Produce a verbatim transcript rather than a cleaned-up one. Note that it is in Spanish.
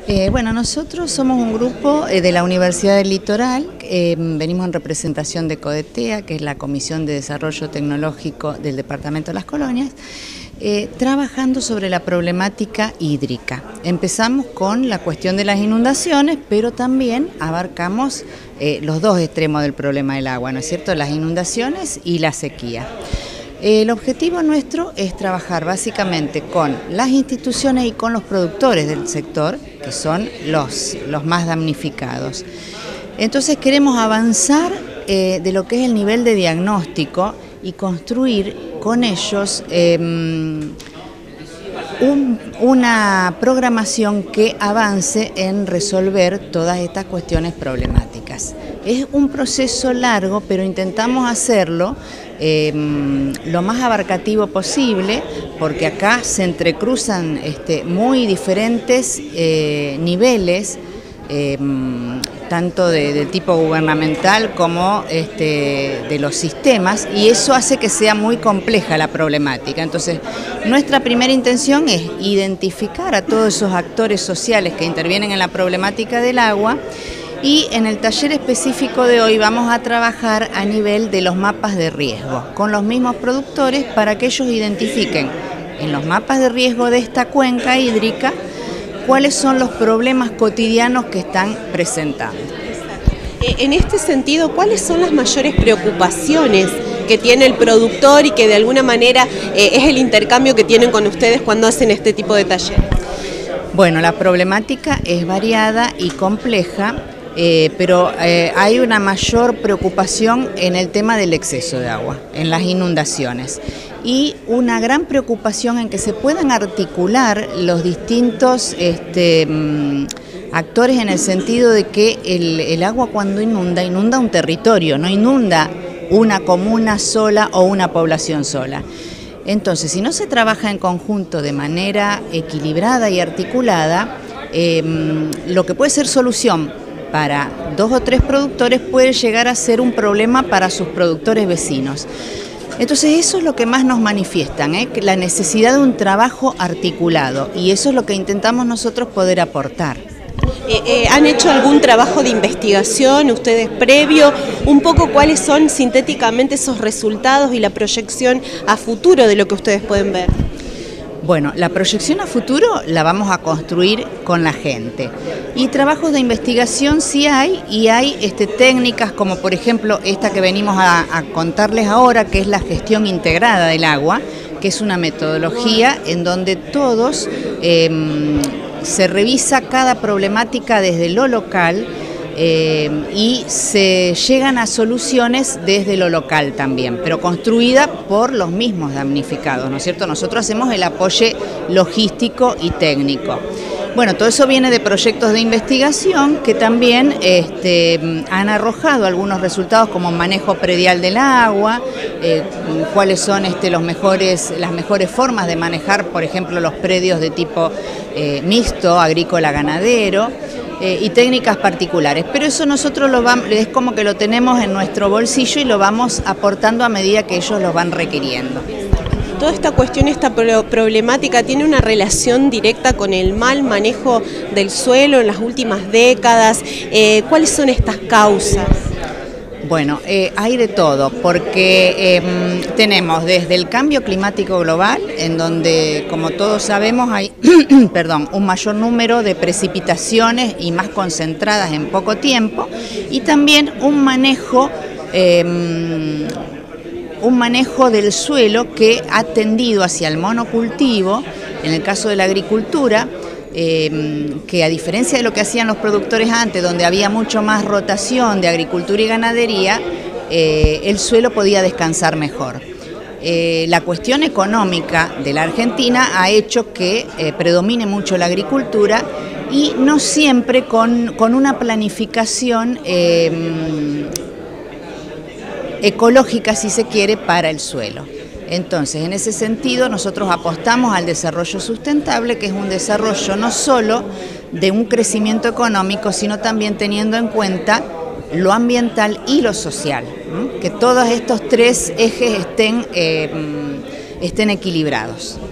Eh, bueno, nosotros somos un grupo eh, de la Universidad del Litoral, eh, venimos en representación de CODETEA, que es la Comisión de Desarrollo Tecnológico del Departamento de las Colonias, eh, trabajando sobre la problemática hídrica. Empezamos con la cuestión de las inundaciones, pero también abarcamos eh, los dos extremos del problema del agua, ¿no es cierto?, las inundaciones y la sequía. El objetivo nuestro es trabajar básicamente con las instituciones y con los productores del sector, que son los, los más damnificados. Entonces queremos avanzar eh, de lo que es el nivel de diagnóstico y construir con ellos eh, un, una programación que avance en resolver todas estas cuestiones problemáticas. Es un proceso largo, pero intentamos hacerlo Eh, lo más abarcativo posible, porque acá se entrecruzan este, muy diferentes eh, niveles, eh, tanto de, de tipo gubernamental como este, de los sistemas, y eso hace que sea muy compleja la problemática. Entonces, nuestra primera intención es identificar a todos esos actores sociales que intervienen en la problemática del agua. Y en el taller específico de hoy vamos a trabajar a nivel de los mapas de riesgo, con los mismos productores para que ellos identifiquen en los mapas de riesgo de esta cuenca hídrica cuáles son los problemas cotidianos que están presentando. En este sentido, ¿cuáles son las mayores preocupaciones que tiene el productor y que de alguna manera eh, es el intercambio que tienen con ustedes cuando hacen este tipo de taller? Bueno, la problemática es variada y compleja. Eh, pero eh, hay una mayor preocupación en el tema del exceso de agua, en las inundaciones, y una gran preocupación en que se puedan articular los distintos este, mm, actores, en el sentido de que el, el agua cuando inunda, inunda un territorio, no inunda una comuna sola o una población sola. Entonces, si no se trabaja en conjunto de manera equilibrada y articulada, eh, lo que puede ser solución para dos o tres productores puede llegar a ser un problema para sus productores vecinos. Entonces eso es lo que más nos manifiestan, ¿eh? La necesidad de un trabajo articulado, y eso es lo que intentamos nosotros poder aportar. Eh, eh, ¿Han hecho algún trabajo de investigación ustedes previo? Un poco cuáles son sintéticamente esos resultados y la proyección a futuro de lo que ustedes pueden ver. Bueno, la proyección a futuro la vamos a construir con la gente, y trabajos de investigación sí hay, y hay este, técnicas como por ejemplo esta que venimos a, a contarles ahora, que es la gestión integrada del agua, que es una metodología en donde todos eh, se revisa cada problemática desde lo local, Eh, y se llegan a soluciones desde lo local también, pero construida por los mismos damnificados, ¿no es cierto? Nosotros hacemos el apoyo logístico y técnico. Bueno, todo eso viene de proyectos de investigación que también este, han arrojado algunos resultados, como manejo predial del agua, eh, cuáles son este, los mejores, las mejores formas de manejar, por ejemplo, los predios de tipo eh, mixto, agrícola, ganadero, Eh, y técnicas particulares, pero eso nosotros lo vamos, es como que lo tenemos en nuestro bolsillo y lo vamos aportando a medida que ellos lo van requiriendo. Toda esta cuestión, esta problemática, tiene una relación directa con el mal manejo del suelo en las últimas décadas. Eh, ¿Cuáles son estas causas? Bueno, eh, hay de todo, porque eh, tenemos desde el cambio climático global, en donde, como todos sabemos, hay perdón, un mayor número de precipitaciones y más concentradas en poco tiempo, y también un manejo, eh, un manejo del suelo que ha tendido hacia el monocultivo, en el caso de la agricultura, Eh, que a diferencia de lo que hacían los productores antes, donde había mucho más rotación de agricultura y ganadería, eh, el suelo podía descansar mejor. Eh, la cuestión económica de la Argentina ha hecho que eh, predomine mucho la agricultura, y no siempre con, con una planificación eh, ecológica, si se quiere, para el suelo. Entonces, en ese sentido, nosotros apostamos al desarrollo sustentable, que es un desarrollo no solo de un crecimiento económico, sino también teniendo en cuenta lo ambiental y lo social, ¿no? Que todos estos tres ejes estén, eh, estén equilibrados.